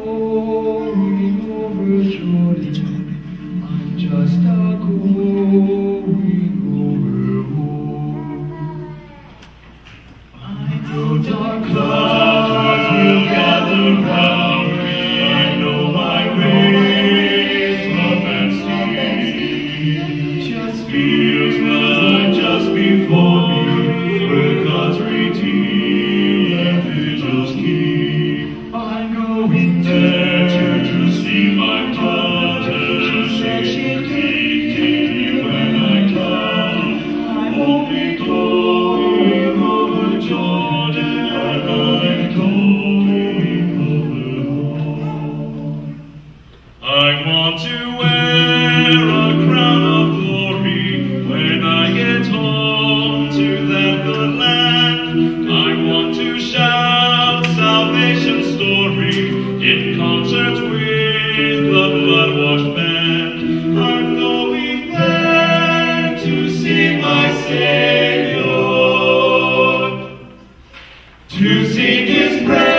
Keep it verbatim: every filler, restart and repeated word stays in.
going over Jordan. I'm just a going over home. I know dark clouds will gather round me. I know my ways up and steep. Just feels like just before me, where God's redeemed angels keep. I'm going there to, to see my daughter. She said she'd take me when I come. I'm only going over Jordan, and I'm going over home. I want to wear a crown of glory when I get home to that good land. I want to shout salvation's story in concert with the blood-washed band. I'm going there to see my Savior, to sing His praise.